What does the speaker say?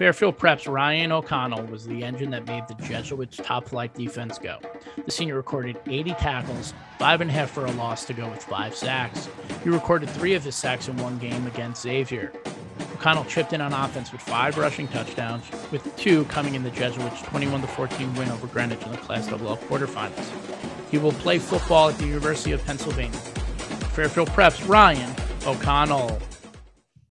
Fairfield Prep's Ryan O'Connell was the engine that made the Jesuits' top-flight defense go. The senior recorded 80 tackles, 5.5 for a loss to go with 5 sacks. He recorded 3 of his sacks in one game against Xavier. O'Connell chipped in on offense with 5 rushing touchdowns, with 2 coming in the Jesuits' 21-14 win over Greenwich in the Class AA quarterfinals. He will play football at the University of Pennsylvania. Fairfield Prep's Ryan O'Connell.